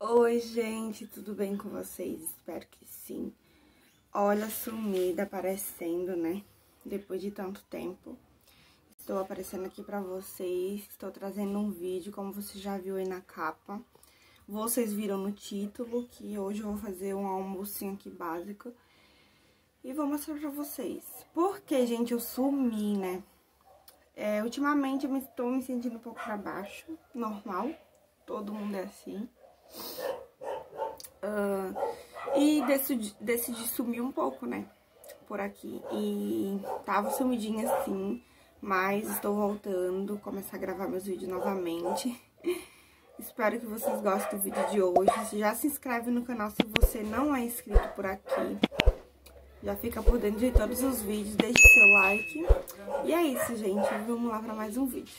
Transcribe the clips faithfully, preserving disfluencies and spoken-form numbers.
Oi, gente, tudo bem com vocês? Espero que sim. Olha, sumida aparecendo, né? Depois de tanto tempo. Estou aparecendo aqui pra vocês, estou trazendo um vídeo, como você já viu aí na capa. Vocês viram no título que hoje eu vou fazer um almocinho aqui básico. E vou mostrar pra vocês. Porque, gente, eu sumi, né? É, ultimamente eu estou me sentindo um pouco pra baixo, normal. Todo mundo é assim. Uh, e decidi, decidi sumir um pouco, né, por aqui. E tava sumidinha assim, mas estou voltando, começar a gravar meus vídeos novamente. Espero que vocês gostem do vídeo de hoje. Já se inscreve no canal se você não é inscrito por aqui. Já fica por dentro de todos os vídeos, deixe seu like. E é isso, gente, vamos lá para mais um vídeo.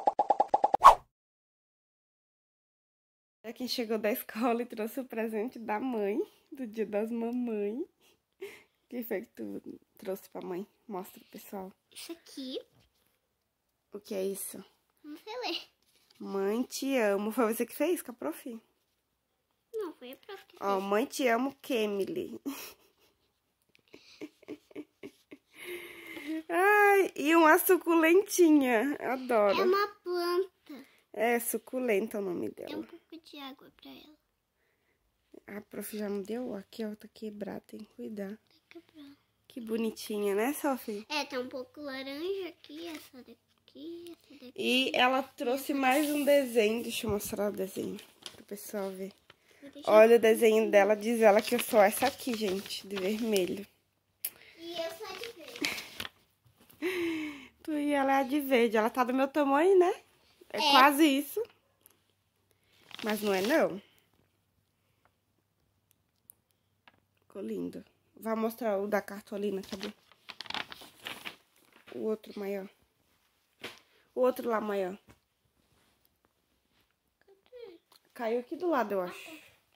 É quem chegou da escola e trouxe o presente da mãe, do dia das mamães. O que foi que tu trouxe pra mãe? Mostra, pessoal. Isso aqui. O que é isso? Não sei ler. Mãe, te amo. Foi você que fez com a prof? Não, foi a prof que fez. Ó, mãe, te amo, Kemily. Ai, e uma suculentinha. Adoro. É uma planta. É, suculenta o nome Tem dela. um pouco de água pra ela. A prof já não deu? Aqui, ó, tá quebrada, tem que cuidar. Tá quebrando. Que bonitinha, né, Sophie? É, tá um pouco laranja aqui, essa daqui, essa daqui. E ela trouxe mais um desenho. Deixa eu mostrar o desenho pro pessoal ver. Olha o desenho dela, diz ela que eu sou essa aqui, gente, de vermelho. E eu sou de verde. Tu e ela é a de verde. Ela tá do meu tamanho, né? É, É. quase isso. Mas não é, não. Ficou lindo. Vai mostrar o da cartolina, cadê? O outro maior. O outro lá maior. Caiu aqui do lado, eu acho.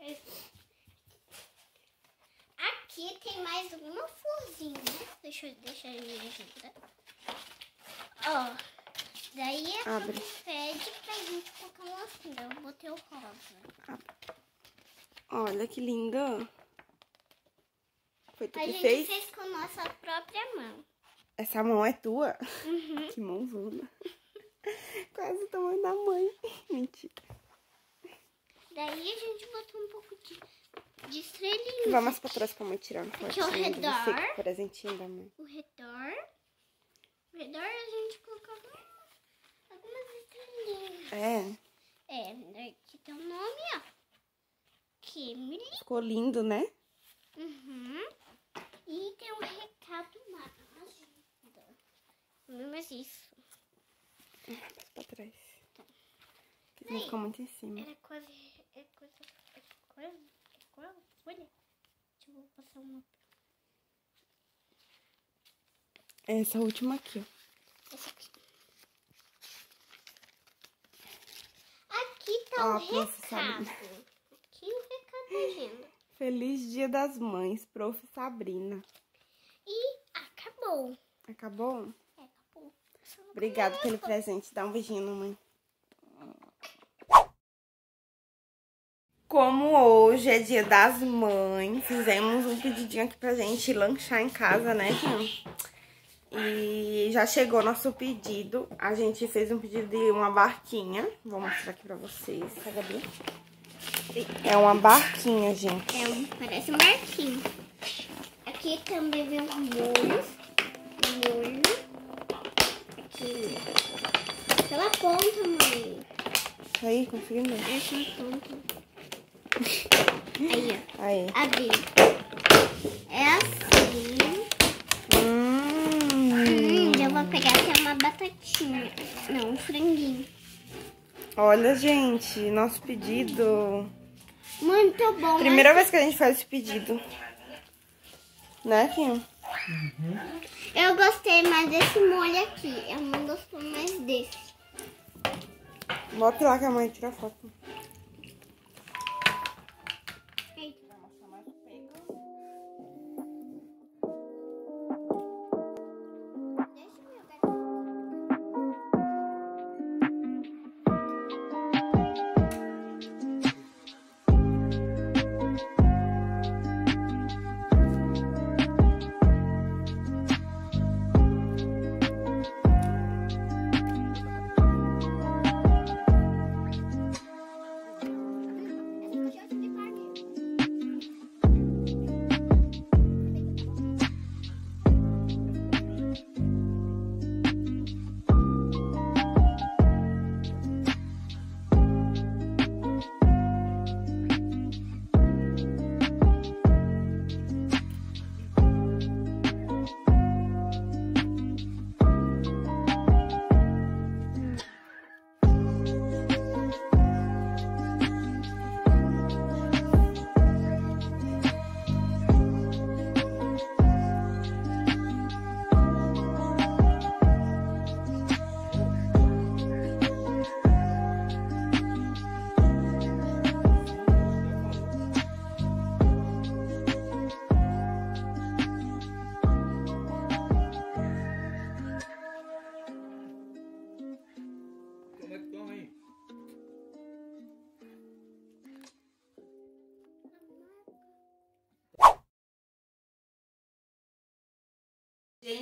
Aqui tem mais uma florzinha. Deixa eu deixar ele me ajudar. Ó, daí a Abre. prof pede pra gente colocar uma assim. Eu botei o rosa. Olha que linda. Foi tu A que gente fez? fez com nossa própria mão. Essa mão é tua? Uhum. Que mãozona. Quase o tamanho da mãe. Mentira. Daí a gente botou um pouco de, de estrelinha. Vamos mais pra trás pra mãe tirar uma Aqui ao fotinha de você, redor. que presentinho da mãe. O redor. O redor a gente colocava algumas estrelinhas. É. É, aqui tem o nome, ó. Kemily. Ficou lindo, né? Uhum. E tem um recado mais. Mas isso. Mais pra trás. Tá. Que não ficou muito em cima. Era quase. É coisa. É coisa. É coisa. Olha. Deixa eu passar uma. Essa última aqui, ó. Essa aqui. Aqui tá Ó, o a prof recado. Sabrina. Aqui o recado da agenda. Feliz Dia das Mães, prof Sabrina. E acabou. Acabou? É, acabou. Obrigada pelo presente. Dá um beijinho na mãe. Como hoje é Dia das Mães, fizemos um pedidinho aqui pra gente lanchar em casa, né, Kim? E já chegou nosso pedido. A gente fez um pedido de uma barquinha. Vou mostrar aqui pra vocês. Cadê? É uma barquinha, gente. É um, parece um barquinho. Aqui também vem os molhos. Molho. Aqui. Pela ponta, mãe. Aí, consegui mesmo. Essa é a ponta. Aí, ó. Aí. Abri. É assim. Hum. Hum, eu vou pegar até uma batatinha. Não, um franguinho. Olha, gente, nosso pedido. Muito bom. Primeira vez que a gente faz esse pedido. Né, Kim? Uhum. Eu gostei mais desse molho aqui. Eu não gostou mais desse. Bota lá que a mãe tira foto.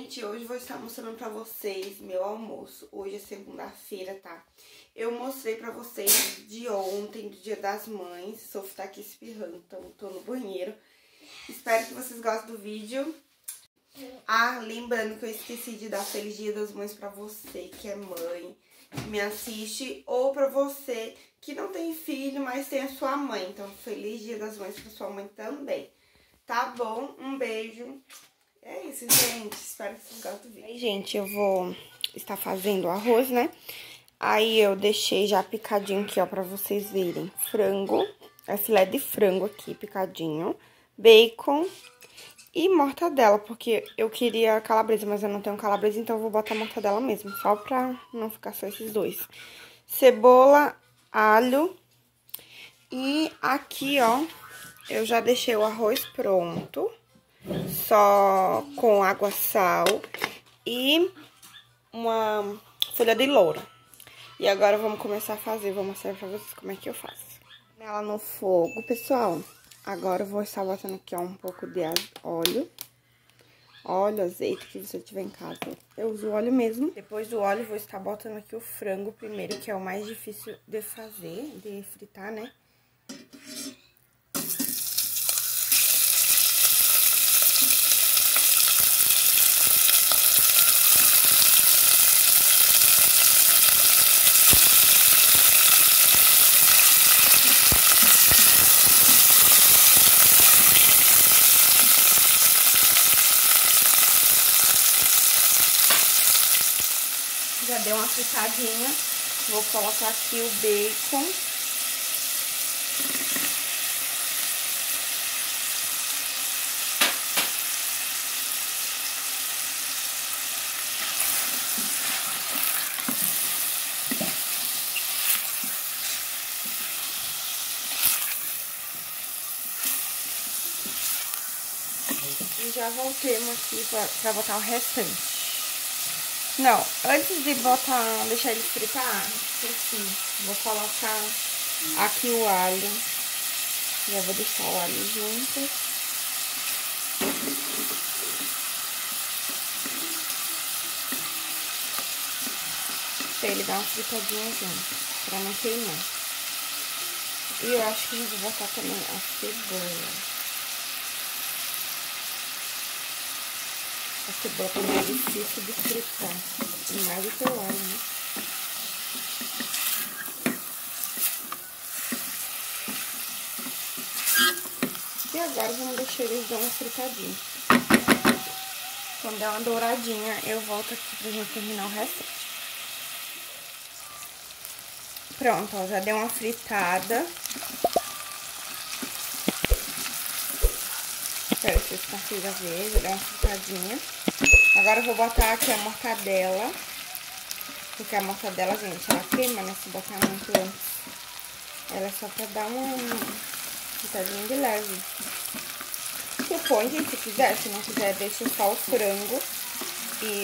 gente, hoje vou estar mostrando pra vocês meu almoço. Hoje é segunda-feira, tá? Eu mostrei pra vocês de ontem, do Dia das Mães. O Sofia tá aqui espirrando, então tô no banheiro. Espero que vocês gostem do vídeo. Ah, lembrando que eu esqueci de dar Feliz Dia das Mães pra você que é mãe, que me assiste, ou pra você que não tem filho, mas tem a sua mãe. Então, Feliz Dia das Mães pra sua mãe também. Tá bom? Um beijo. É isso, gente. Espero que vocês gostem do vídeo. Aí, gente, eu vou estar fazendo arroz, né? Aí eu deixei já picadinho aqui, ó, pra vocês verem. Frango, é filé de frango aqui, picadinho. Bacon e mortadela, porque eu queria calabresa, mas eu não tenho calabresa, então eu vou botar mortadela mesmo, só pra não ficar só esses dois. Cebola, alho e aqui, ó, eu já deixei o arroz pronto, só com água, sal e uma folha de louro. E agora vamos começar a fazer, vou mostrar pra vocês como é que eu faço. Ela no fogo, pessoal. Agora eu vou estar botando aqui, ó, um pouco de óleo. Óleo, azeite, que você tiver em casa. Eu uso óleo mesmo. Depois do óleo, vou estar botando aqui o frango primeiro, que é o mais difícil de fazer, de fritar, né? Já deu uma fritadinha, vou colocar aqui o bacon. E já voltemos aqui para botar o restante. Não, antes de botar, deixar ele fritar, esqueci. Vou colocar aqui o alho. Já vou deixar o alho junto. Pra ele dar uma fritadinha junto, pra não queimar. E eu acho que eu vou botar também a cebola. A cebola também é difícil de fritar, mais do que o alho, né? E agora vamos deixar eles dar uma fritadinha. Quando der uma douradinha, eu volto aqui pra gente terminar o restante. Pronto, ó, já deu uma fritada. Espero que vocês consigam ver, já deu uma fritadinha. Agora eu vou botar aqui a mortadela. Porque a mortadela, gente, ela queima, né? Se botar muito antes. Ela é só pra dar uma fritadinha de leve. Você põe, gente, se quiser. Se não quiser, deixa só o frango e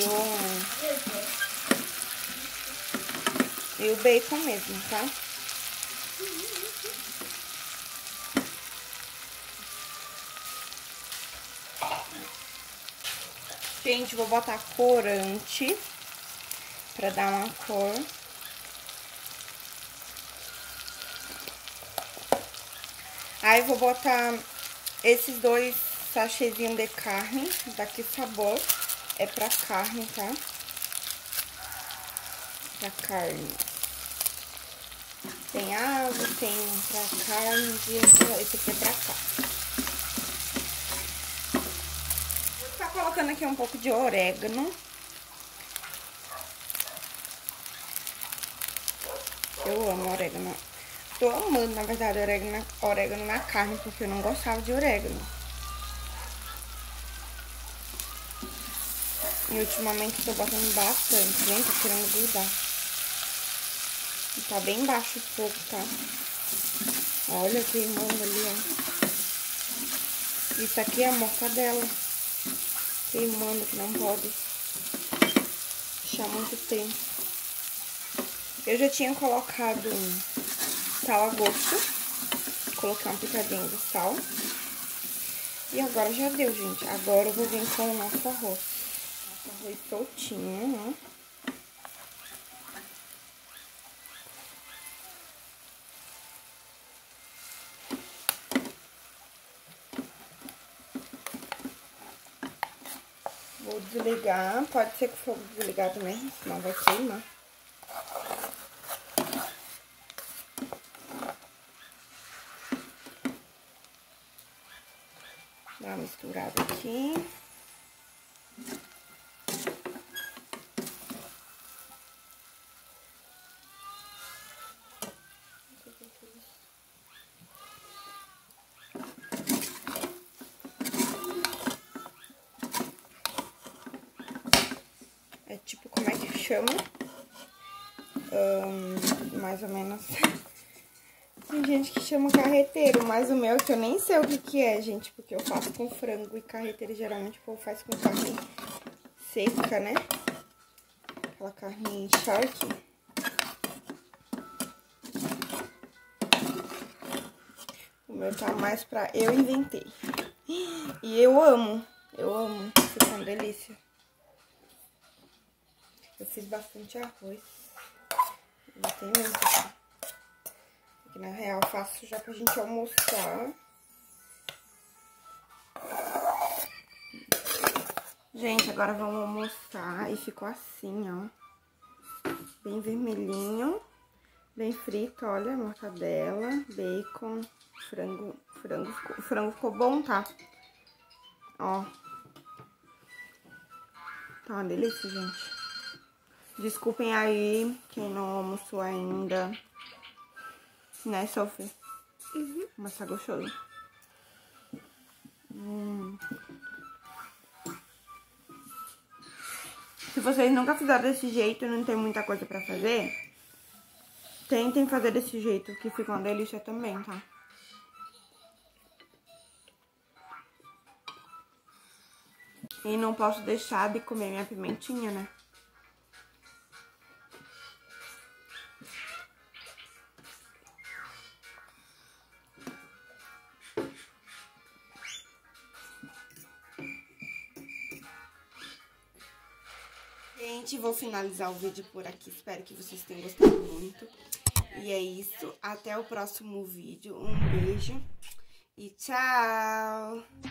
o, e o bacon mesmo, tá? Gente, vou botar corante pra dar uma cor. Aí vou botar esses dois sachêzinhos de carne, daqui Sabor. É pra carne, tá? Pra carne. Tem água, tem pra carne e esse aqui é pra carne. Colocando aqui um pouco de orégano. Eu amo orégano. Tô amando, na verdade, orégano, orégano na carne, porque eu não gostava de orégano. E ultimamente tô botando bastante, gente, tô querendo grudar. E tá bem baixo o fogo, tá? Olha, queimando ali, ó. Isso aqui é a mortadela. Queimando, que não pode deixar muito tempo. Eu já tinha colocado sal a gosto. Coloquei uma pitadinha de sal. E agora já deu, gente. Agora eu vou vir com o nosso arroz. Arroz soltinho, ó. Vou desligar, pode ser que o fogo desligar também, senão vai queimar. Dá uma misturada aqui. É tipo, como é que chama? Um, mais ou menos. Tem gente que chama carreteiro, mas o meu que eu nem sei o que que é, gente, porque eu faço com frango e carreteiro geralmente o povo faz com carne seca, né? Aquela carne shark. O meu tá mais pra... Eu inventei. E eu amo, eu amo, fica uma delícia. Eu fiz bastante arroz. Não tem mesmo. Aqui na real eu faço já pra gente almoçar. Gente, agora vamos almoçar. E ficou assim, ó. Bem vermelhinho. Bem frito, olha, mortadela, bacon, frango. Frango ficou, frango ficou bom, tá? Ó. Tá uma delícia, gente. Desculpem aí quem não almoçou ainda. Né, Sophie? Uhum. Mas tá gostoso. Hum. Se vocês nunca fizeram desse jeito e não tem muita coisa pra fazer, tentem fazer desse jeito, que fica uma delícia também, tá? E não posso deixar de comer minha pimentinha, né? Gente, vou finalizar o vídeo por aqui. Espero que vocês tenham gostado muito. E é isso. Até o próximo vídeo. Um beijo e tchau!